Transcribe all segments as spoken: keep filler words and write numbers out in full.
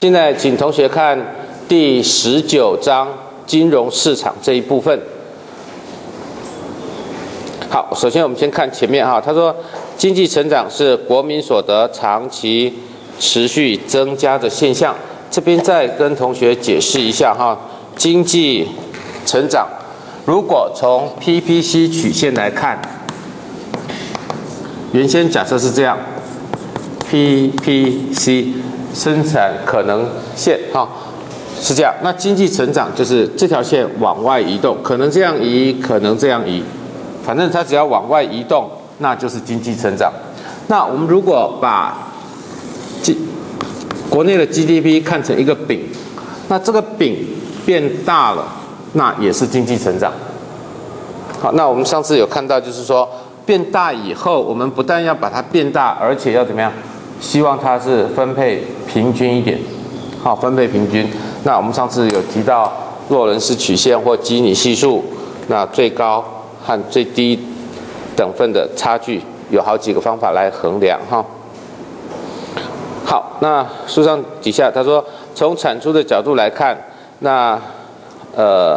现在请同学看第十九章金融市场这一部分。好，首先我们先看前面哈，他说经济成长是国民所得长期持续增加的现象。这边再跟同学解释一下哈，经济成长如果从 P P C 曲线来看，原先假设是这样 ，P P C 生产可能线哈是这样，那经济成长就是这条线往外移动，可能这样移，可能这样移，反正它只要往外移动，那就是经济成长。那我们如果把国内的 G D P 看成一个饼，那这个饼变大了，那也是经济成长。好，那我们上次有看到，就是说变大以后，我们不但要把它变大，而且要怎么样？希望它是分配平均一点，好，分配平均。那我们上次有提到洛伦斯曲线或基尼系数，那最高和最低等份的差距有好几个方法来衡量哈。好，那书上底下他说，从产出的角度来看，那呃，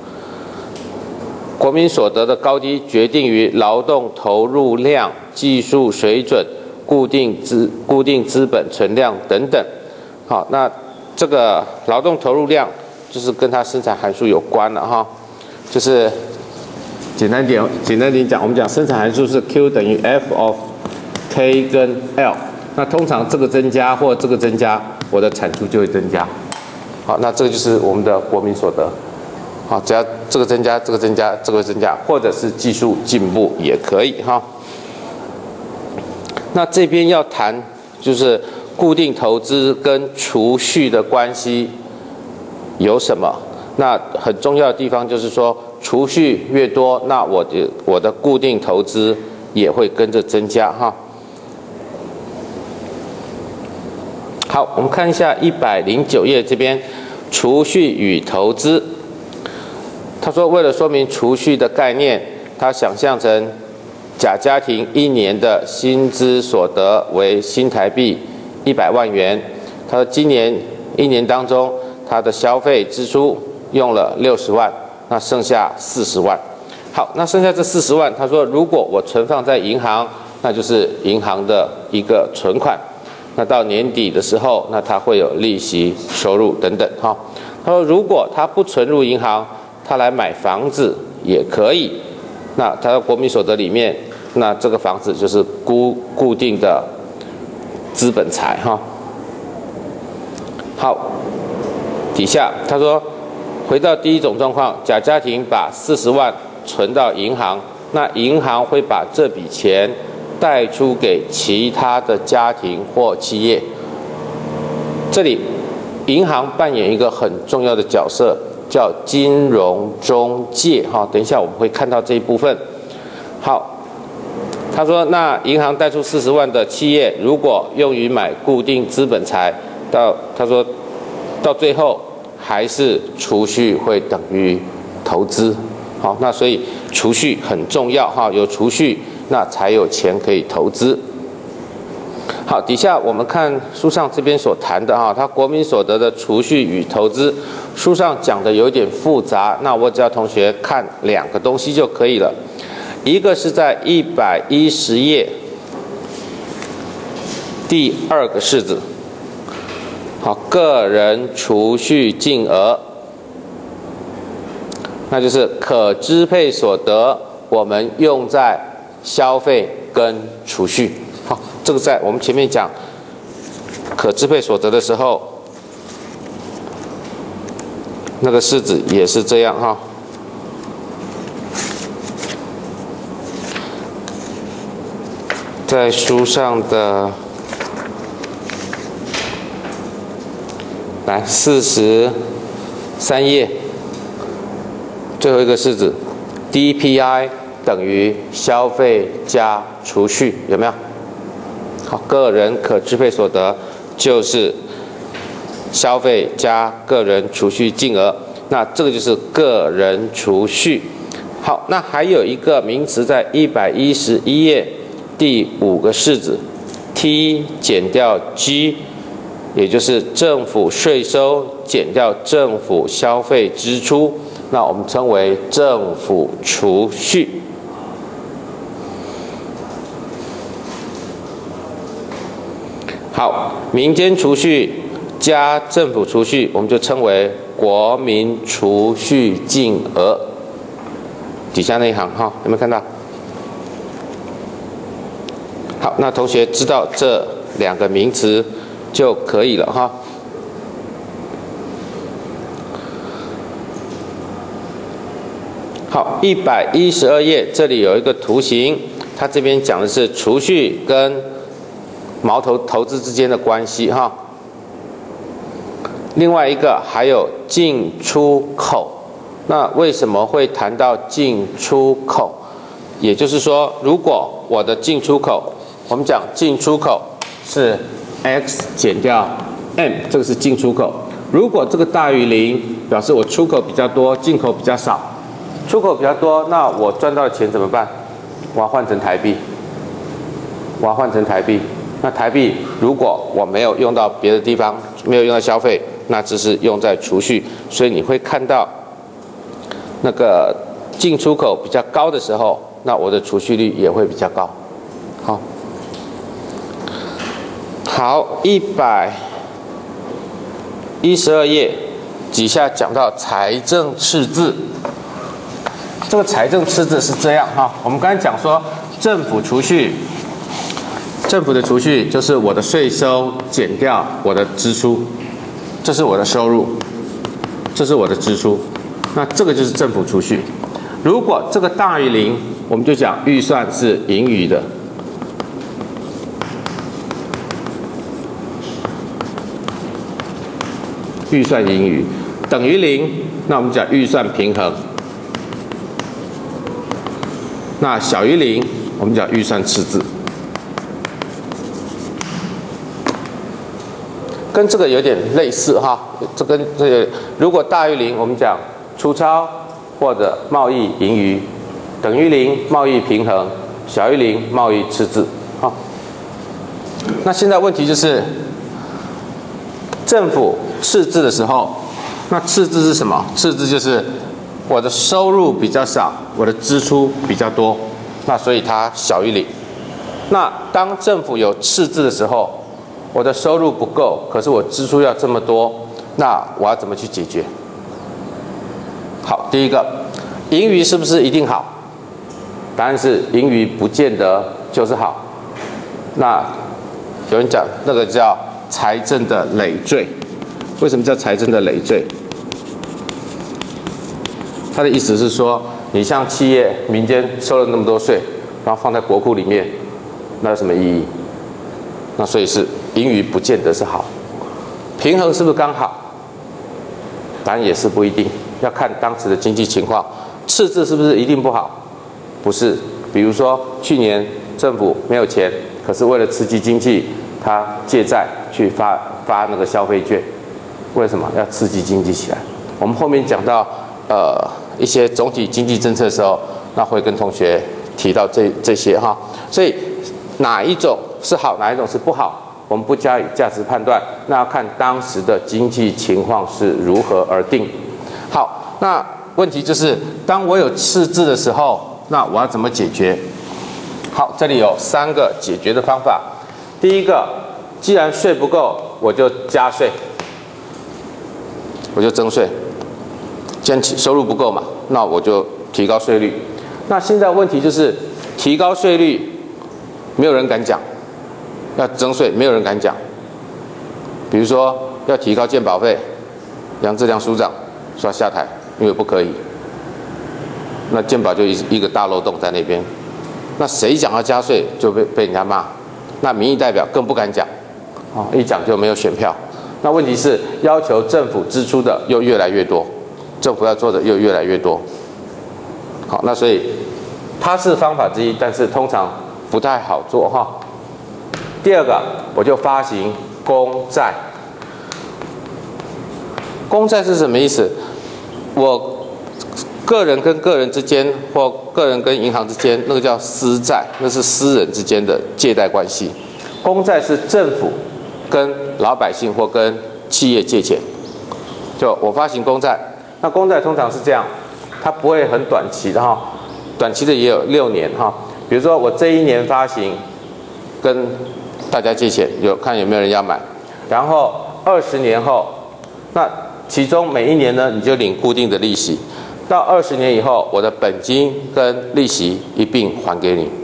国民所得的高低决定于劳动投入量、技术水准、固定资固定资本存量等等。好，那这个劳动投入量就是跟它生产函数有关了哈，就是简单点简单点讲，我们讲生产函数是 Q 等于 F of K 跟 L。那通常这个增加或这个增加，我的产出就会增加。好，那这个就是我们的国民所得。好，只要这个增加，这个增加，这个增加，或者是技术进步也可以哈。那这边要谈就是固定投资跟储蓄的关系有什么？那很重要的地方就是说，储蓄越多，那我的我的固定投资也会跟着增加哈。好，我们看一下一百零九页这边，储蓄与投资。他说，为了说明储蓄的概念，他想象成甲家庭一年的薪资所得为新台币一百万元。他说，今年一年当中，他的消费支出用了六十万，那剩下四十万。好，那剩下这四十万，他说，如果我存放在银行，那就是银行的一个存款。那到年底的时候，那他会有利息收入等等哈。他说，如果他不存入银行，他来买房子也可以。那他的国民所得里面，那这个房子就是固固定的资本财哈。好，底下他说，回到第一种状况，甲家庭把四十万存到银行，那银行会把这笔钱贷出给其他的家庭或企业。这里银行扮演一个很重要的角色，叫金融中介哈。等一下我们会看到这一部分。好，他说，那银行贷出四十万的企业，如果用于买固定资本财，到他说到最后还是储蓄会等于投资。好，那所以储蓄很重要哈，有储蓄，那才有钱可以投资。好，底下我们看书上这边所谈的哈，他国民所得的储蓄与投资，书上讲的有点复杂，那我只要同学看两个东西就可以了。一个是在一百一十页第二个式子，好，个人储蓄净额，那就是可支配所得，我们用在消费跟储蓄。好，这个在我们前面讲可支配所得的时候，那个式子也是这样哈。在书上的来四十三页最后一个式子 D P I 等于消费加储蓄，有没有？好，个人可支配所得就是消费加个人储蓄净额，那这个就是个人储蓄。好，那还有一个名词在一百一十一页第五个式子 T 减掉 G 也就是政府税收减掉政府消费支出，那我们称为政府储蓄。好，民间储蓄加政府储蓄，我们就称为国民储蓄净额。底下那一行哈，有没有看到？好，那同学知道这两个名词就可以了哈。好，一百一十二页这里有一个图形，它这边讲的是储蓄跟毛头投资之间的关系哈。另外一个还有进出口，那为什么会谈到进出口？也就是说，如果我的进出口，我们讲进出口是 x 减掉 m， 这个是进出口。如果这个大于零，表示我出口比较多，进口比较少。出口比较多，那我赚到的钱怎么办？我要换成台币，我要换成台币。那台币如果我没有用到别的地方，没有用到消费，那只是用在储蓄，所以你会看到那个进出口比较高的时候，那我的储蓄率也会比较高。好，好，一百一十二页底下讲到财政赤字。这个财政赤字是这样哈，我们刚才讲说政府储蓄。政府的储蓄就是我的税收减掉我的支出，这是我的收入，这是我的支出，那这个就是政府储蓄。如果这个大于零，我们就讲预算是盈余的。预算盈余等于零，那我们讲预算平衡。那小于零，我们讲预算赤字。跟这个有点类似哈，这跟这个如果大于零，我们讲出超或者贸易盈余，等于零贸易平衡，小于零贸易赤字。好，那现在问题就是政府赤字的时候，那赤字是什么？赤字就是我的收入比较少，我的支出比较多，那所以它小于零。那当政府有赤字的时候，我的收入不够，可是我支出要这么多，那我要怎么去解决？好，第一个，盈余是不是一定好？答案是盈余不见得就是好。那有人讲那个叫财政的累赘，为什么叫财政的累赘？他的意思是说，你像企业、民间收了那么多税，然后放在国库里面，那有什么意义？那所以是盈余不见得是好，平衡是不是刚好？答案也是不一定，要看当时的经济情况。赤字是不是一定不好？不是。比如说去年政府没有钱，可是为了刺激经济，他借债去发发那个消费券，为什么要刺激经济起来？我们后面讲到呃一些总体经济政策的时候，那会跟同学提到这这些哈。所以哪一种是好，哪一种是不好，我们不加以价值判断，那要看当时的经济情况是如何而定。好，那问题就是当我有赤字的时候，那我要怎么解决？好，这里有三个解决的方法。第一个，既然税不够，我就加税，我就增税。既然收入不够嘛，那我就提高税率。那现在问题就是提高税率，没有人敢讲；要增税，没有人敢讲。比如说要提高健保费，杨志良署长说要下台，因为不可以。那健保就一一个大漏洞在那边。那谁讲要加税就被被人家骂，那民意代表更不敢讲，哦，一讲就没有选票。那问题是要求政府支出的又越来越多，政府要做的又越来越多。好，那所以它是方法之一，但是通常不太好做哈。第二个，我就发行公债。公债是什么意思？我个人跟个人之间，或个人跟银行之间，那个叫私债，那是私人之间的借贷关系。公债是政府跟老百姓或跟企业借钱。就我发行公债，那公债通常是这样，它不会很短期的哈，短期的也有六年哈。比如说我这一年发行，跟大家借钱，有看有没有人要买，然后二十年后，那其中每一年呢，你就领固定的利息，到二十年以后，我的本金跟利息一并还给你。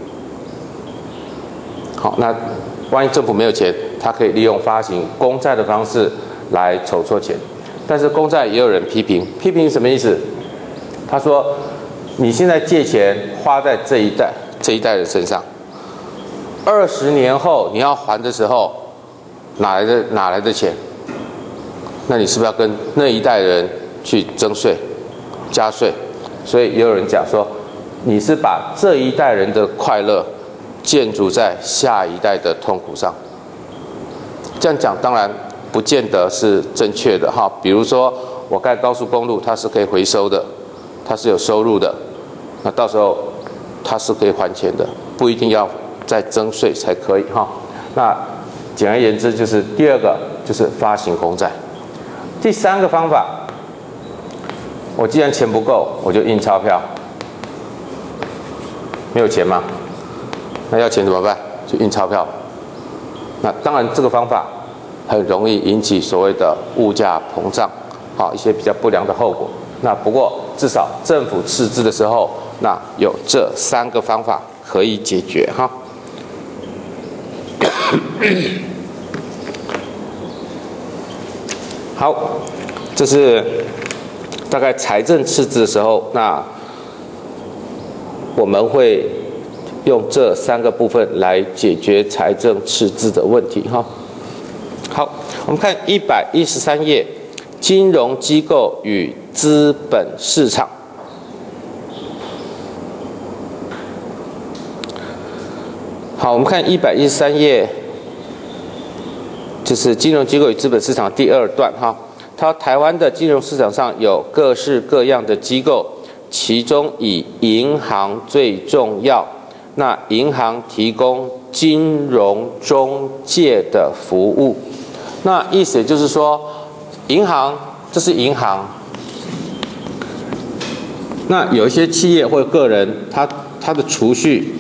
好，那万一政府没有钱，它可以利用发行公债的方式来筹措钱。但是公债也有人批评，批评什么意思？他说，你现在借钱花在这一代这一代人身上，二十年后你要还的时候，哪来的哪来的钱？那你是不是要跟那一代人去征税、加税？所以也有人讲说，你是把这一代人的快乐建筑在下一代的痛苦上。这样讲当然不见得是正确的哈。比如说我盖高速公路，它是可以回收的，它是有收入的，那到时候它是可以还钱的，不一定要再征税才可以哈。那简而言之，就是第二个就是发行公债。第三个方法，我既然钱不够，我就印钞票。没有钱吗？那要钱怎么办？就印钞票。那当然，这个方法很容易引起所谓的物价膨胀，好一些比较不良的后果。那不过至少政府赤字的时候，那有这三个方法可以解决哈。好，这是大概财政赤字的时候，那我们会用这三个部分来解决财政赤字的问题哈。好，我们看一百一十三页，金融机构与资本市场。好，我们看一百一十三页，就是金融机构与资本市场第二段哈。它台湾的金融市场上有各式各样的机构，其中以银行最重要。那银行提供金融中介的服务，那意思也就是说，银行这是银行，那有一些企业或者个人，他他的储蓄，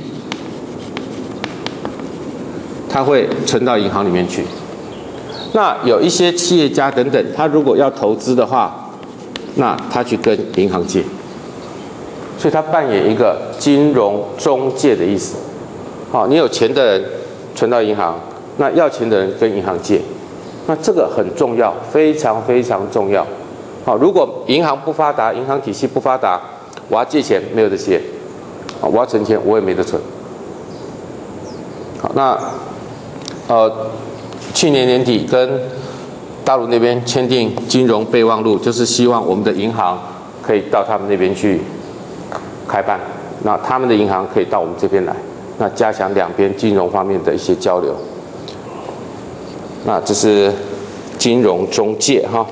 他会存到银行里面去。那有一些企业家等等，他如果要投资的话，那他去跟银行借。所以它扮演一个金融中介的意思。好，你有钱的人存到银行，那要钱的人跟银行借，那这个很重要，非常非常重要。好，如果银行不发达，银行体系不发达，我要借钱没有得借，我要存钱我也没得存。好，那呃，去年年底跟大陆那边签订金融备忘录，就是希望我们的银行可以到他们那边去开办，那他们的银行可以到我们这边来，那加强两边金融方面的一些交流。那这是金融中介哈，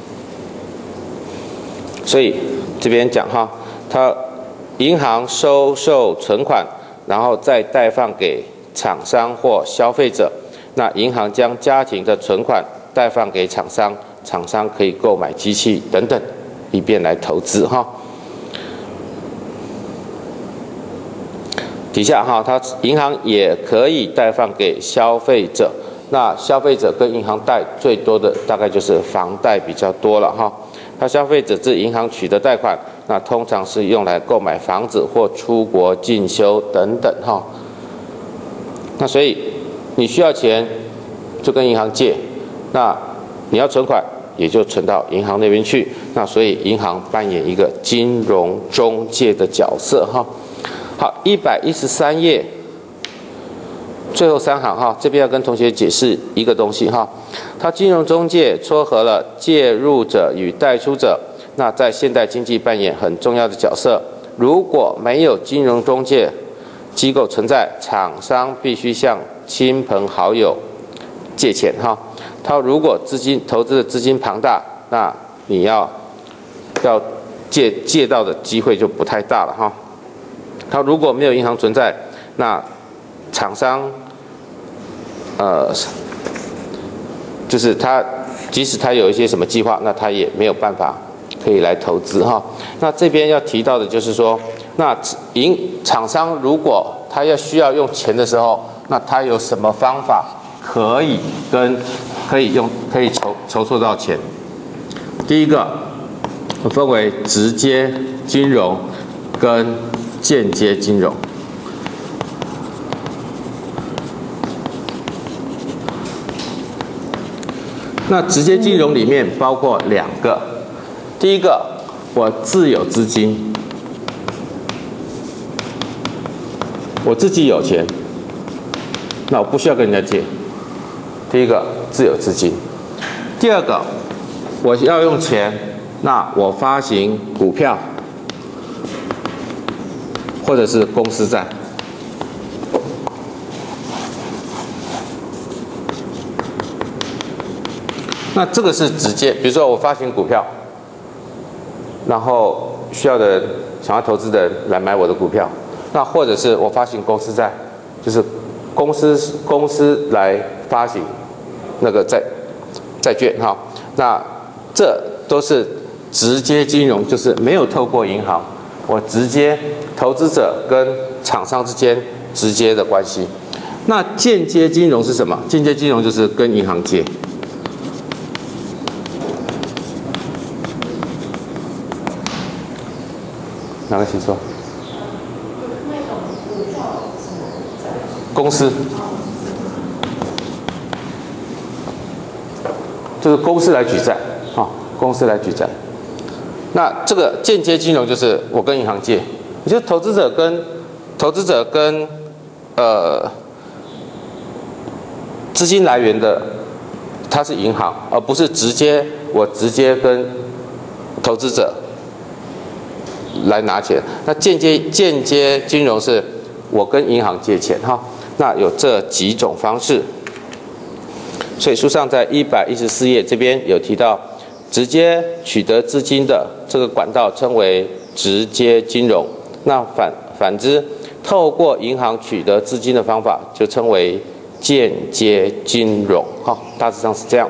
所以这边讲哈，它银行收受存款，然后再贷放给厂商或消费者，那银行将家庭的存款贷放给厂商，厂商可以购买机器等等，以便来投资哈。底下哈，它银行也可以贷放给消费者，那消费者跟银行贷最多的大概就是房贷比较多了哈。那消费者自银行取得贷款，那通常是用来购买房子或出国进修等等哈。那所以你需要钱就跟银行借，那你要存款也就存到银行那边去。那所以银行扮演一个金融中介的角色哈。好，一百一十三页最后三行哈，这边要跟同学解释一个东西哈。它金融中介撮合了介入者与贷出者，那在现代经济扮演很重要的角色。如果没有金融中介机构存在，厂商必须向亲朋好友借钱哈。他如果资金投资的资金庞大，那你要要借借到的机会就不太大了哈。他如果没有银行存在，那厂商呃就是他即使他有一些什么计划，那他也没有办法可以来投资哈。那这边要提到的就是说，那营厂商如果他要需要用钱的时候，那他有什么方法可以跟可以用可以筹筹措到钱？第一个分为直接金融跟间接金融。那直接金融里面包括两个，第一个我自有资金，我自己有钱，那我不需要跟人家借。第一个自有资金，第二个我要用钱，那我发行股票或者是公司债。那这个是直接，比如说我发行股票，然后需要的人想要投资的人来买我的股票，那或者是我发行公司债，就是公司公司来发行那个债债券哈，那这都是直接金融，就是没有透过银行，我直接投资者跟厂商之间直接的关系。那间接金融是什么？间接金融就是跟银行借。哪个请说？公司，就是公司来举债啊，公司来举债。那这个间接金融就是我跟银行借，也就是投资者跟投资者跟呃资金来源的，它是银行，而不是直接我直接跟投资者来拿钱。那间接间接金融是我跟银行借钱哈，那有这几种方式。所以书上在一百一十四页这边有提到，直接取得资金的这个管道称为直接金融，那反反之，透过银行取得资金的方法就称为间接金融。好，大致上是这样。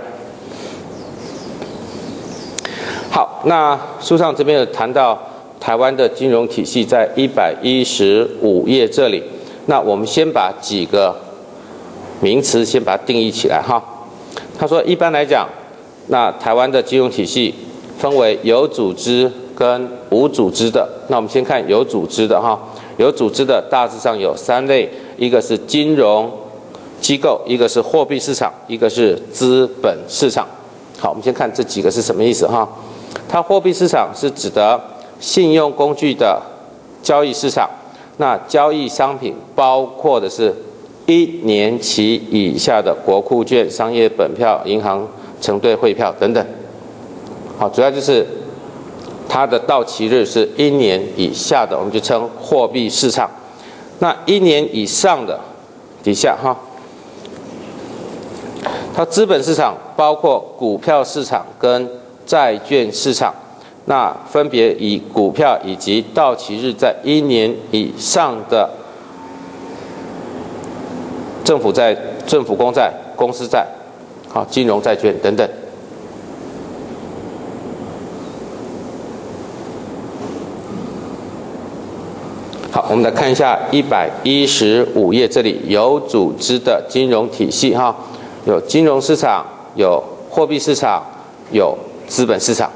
好，那书上这边有谈到台湾的金融体系，在一百一十五页这里，那我们先把几个名词先把它定义起来哈。他说，一般来讲，那台湾的金融体系分为有组织跟无组织的。那我们先看有组织的哈，有组织的大致上有三类，一个是金融机构，一个是货币市场，一个是资本市场。好，我们先看这几个是什么意思哈。它货币市场是指的信用工具的交易市场，那交易商品包括的是一年期以下的国库券、商业本票、银行承兑汇票等等。好，主要就是它的到期日是一年以下的，我们就称货币市场。那一年以上的底下哈，它资本市场包括股票市场跟债券市场。那分别以股票以及到期日在一年以上的政府债、政府公债、公司债、好金融债券等等。好，我们来看一下一百一十五页这里有组织的金融体系哈，有金融市场，有货币市场，有资本市场。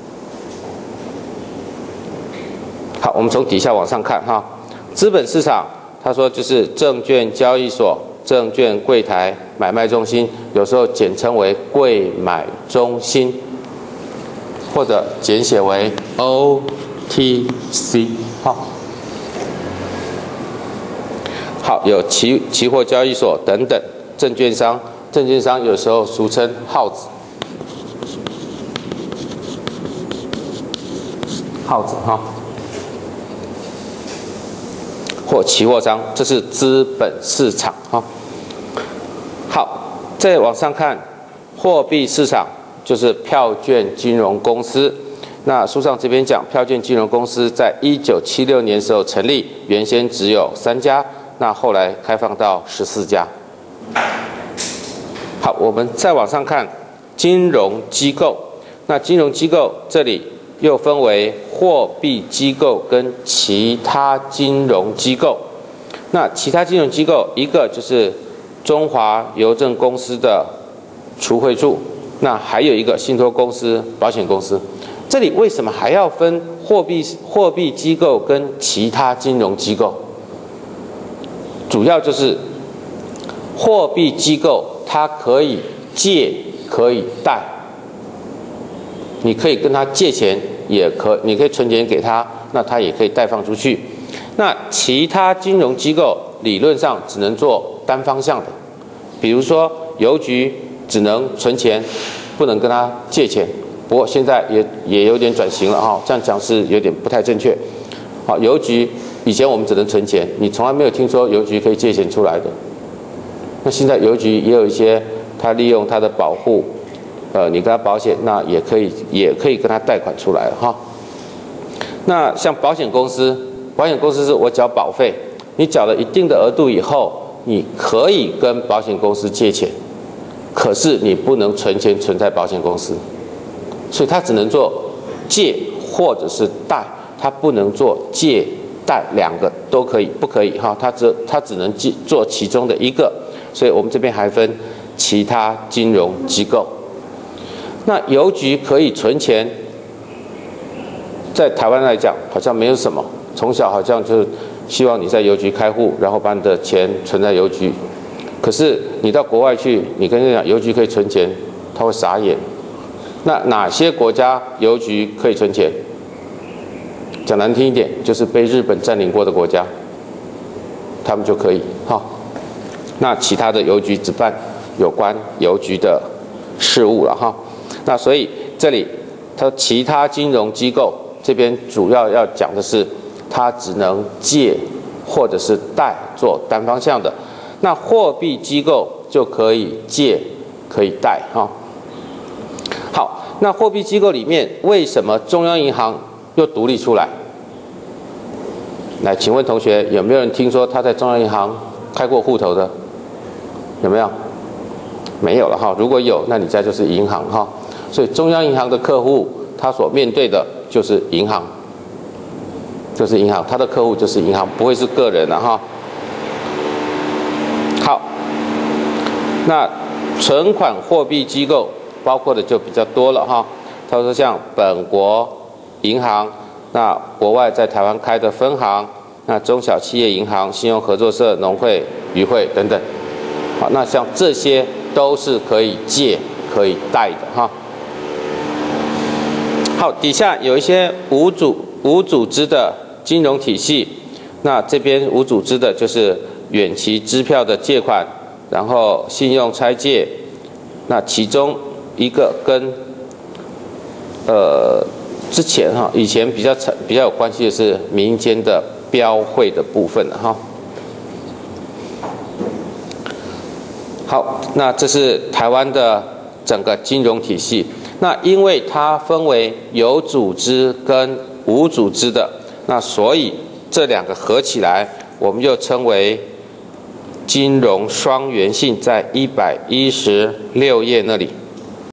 好，我们从底下往上看哈，资本市场，他说就是证券交易所、证券柜台、买卖中心，有时候简称为柜买中心，或者简写为 O T C。好，好，有期期货交易所等等，证券商，证券商有时候俗称号子，号子哈。或期货商，这是资本市场哈。好，再往上看，货币市场就是票券金融公司。那书上这边讲，票券金融公司在一九七六年时候成立，原先只有三家，那后来开放到十四家。好， 好，我们再往上看金融机构。那金融机构这里又分为货币机构跟其他金融机构。那其他金融机构，一个就是中华邮政公司的储汇处，那还有一个信托公司、保险公司。这里为什么还要分货币货币机构跟其他金融机构？主要就是货币机构它可以借，可以贷。你可以跟他借钱，也可你可以存钱给他，那他也可以贷放出去。那其他金融机构理论上只能做单方向的，比如说邮局只能存钱，不能跟他借钱。不过现在也也有点转型了哈，这样讲是有点不太正确。好，邮局以前我们只能存钱，你从来没有听说邮局可以借钱出来的。那现在邮局也有一些，他利用他的保护。呃，你跟他保险，那也可以，也可以跟他贷款出来了哈。那像保险公司，保险公司是我缴保费，你缴了一定的额度以后，你可以跟保险公司借钱，可是你不能存钱存在保险公司，所以它只能做借或者是贷，它不能做借贷，两个都可以，不可以哈？它只它只能做其中的一个，所以我们这边还分其他金融机构。那邮局可以存钱，在台湾来讲好像没有什么，从小好像就是希望你在邮局开户，然后把你的钱存在邮局。可是你到国外去，你跟人讲邮局可以存钱，他会傻眼。那哪些国家邮局可以存钱？讲难听一点，就是被日本占领过的国家，他们就可以哈。那其他的邮局只办有关邮局的事务了哈。那所以这里它其他金融机构这边主要要讲的是，它只能借或者是贷做单方向的。那货币机构就可以借可以贷哈。好，那货币机构里面为什么中央银行又独立出来？来，请问同学有没有人听说他在中央银行开过户头的？有没有？没有了哈。如果有，那你家就是银行哈。所以中央银行的客户，他所面对的就是银行，就是银行，他的客户就是银行，不会是个人了哈。好，那存款货币机构包括的就比较多了哈。他说像本国银行，那国外在台湾开的分行，那中小企业银行、信用合作社、农会、渔会等等。好，那像这些都是可以借、可以贷的哈。好，底下有一些无组无组织的金融体系，那这边无组织的就是远期支票的借款，然后信用拆借，那其中一个跟呃之前哈以前比较比较有关系的是民间的标会的部分了哈。好，那这是台湾的整个金融体系。那因为它分为有组织跟无组织的，那所以这两个合起来，我们又称为金融双元性，在一百一十六页那里。